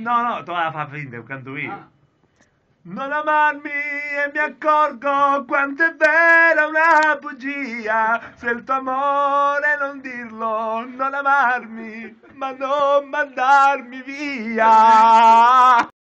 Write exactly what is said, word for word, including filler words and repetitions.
No, no, tu la fa finta, canto io. Ah. Non amarmi e mi accorgo quanto è vera una bugia. Se il tuo amore non dirlo, non amarmi, ma non mandarmi via.